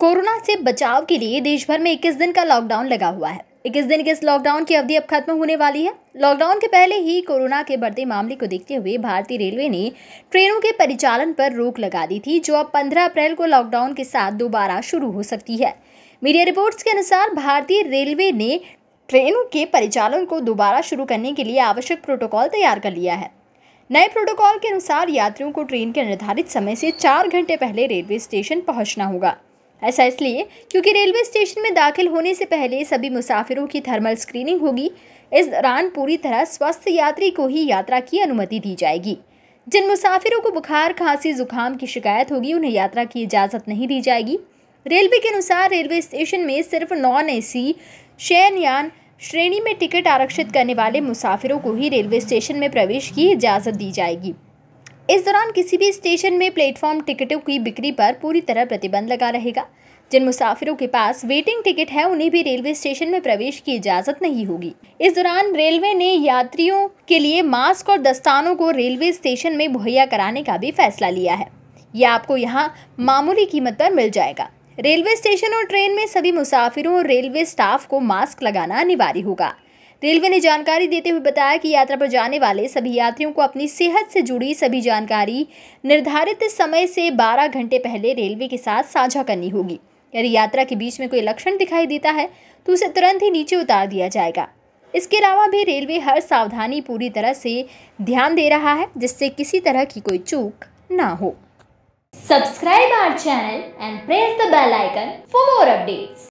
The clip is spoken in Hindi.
कोरोना से बचाव के लिए देश भर में 21 दिन का लॉकडाउन लगा हुआ है। 21 दिन के इस लॉकडाउन की अवधि अब खत्म होने वाली है। लॉकडाउन के पहले ही कोरोना के बढ़ते मामले को देखते हुए भारतीय रेलवे ने ट्रेनों के परिचालन पर रोक लगा दी थी, जो अब 15 अप्रैल को लॉकडाउन के साथ दोबारा शुरू हो सकती है। मीडिया रिपोर्ट्स के अनुसार भारतीय रेलवे ने ट्रेनों के परिचालन को दोबारा शुरू करने के लिए आवश्यक प्रोटोकॉल तैयार कर लिया है। नए प्रोटोकॉल के अनुसार यात्रियों को ट्रेन के निर्धारित समय से 4 घंटे पहले रेलवे स्टेशन पहुंचना होगा। ऐसा इसलिए क्योंकि रेलवे स्टेशन में दाखिल होने से पहले सभी मुसाफिरों की थर्मल स्क्रीनिंग होगी। इस दौरान पूरी तरह स्वस्थ यात्री को ही यात्रा की अनुमति दी जाएगी। जिन मुसाफिरों को बुखार, खांसी, जुकाम की शिकायत होगी, उन्हें यात्रा की इजाज़त नहीं दी जाएगी। रेलवे के अनुसार रेलवे स्टेशन में सिर्फ नॉन एसी शयनयान श्रेणी में टिकट आरक्षित करने वाले मुसाफिरों को ही रेलवे स्टेशन में प्रवेश की इजाज़त दी जाएगी। इस दौरान किसी भी स्टेशन में प्लेटफॉर्म टिकटों की बिक्री पर पूरी तरह प्रतिबंध लगा रहेगा। जिन मुसाफिरों के पास वेटिंग टिकट है, उन्हें भी रेलवे स्टेशन में प्रवेश की इजाज़त नहीं होगी। इस दौरान रेलवे ने यात्रियों के लिए मास्क और दस्तानों को रेलवे स्टेशन में मुहैया कराने का भी फैसला लिया है। यह आपको यहाँ मामूली कीमत पर मिल जाएगा। रेलवे स्टेशन और ट्रेन में सभी मुसाफिरों और रेलवे स्टाफ को मास्क लगाना अनिवार्य होगा। रेलवे ने जानकारी देते हुए बताया कि यात्रा पर जाने वाले सभी यात्रियों को अपनी सेहत से जुड़ी सभी जानकारी निर्धारित समय से 12 घंटे पहले रेलवे के साथ साझा करनी होगी। यदि यात्रा के बीच में कोई लक्षण दिखाई देता है तो उसे तुरंत ही नीचे उतार दिया जाएगा। इसके अलावा भी रेलवे हर सावधानी पूरी तरह से ध्यान दे रहा है, जिससे किसी तरह की कोई चूक ना हो। Subscribe our channel and press the bell icon for more updates.